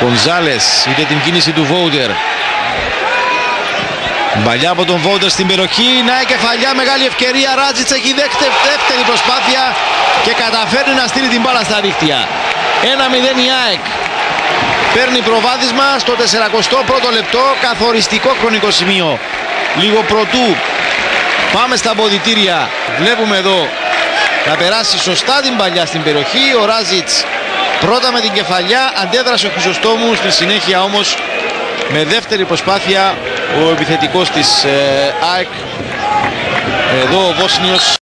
Γκονζάλες είδε την κίνηση του Βόουντερ. Μπαλιά από τον Βόουντερ στην περιοχή. Να η κεφαλιά, μεγάλη ευκαιρία. Ράτζιτς έχει δεύτερη προσπάθεια και καταφέρνει να στείλει την μπάλα στα δίχτυα. 1-0 η ΑΕΚ. Παίρνει προβάδισμα στο 41ο λεπτό. Καθοριστικό χρονικό σημείο. Λίγο πρωτού πάμε στα αποδυτήρια. Βλέπουμε εδώ να περάσει σωστά την παλιά στην περιοχή. Ο Ράτζιτς πρώτα με την κεφαλιά, αντέδρασε ο Χρυσοστόμου. Στη συνέχεια όμως με δεύτερη προσπάθεια ο επιθετικός της ΑΕΚ. Εδώ ο Βόσνιος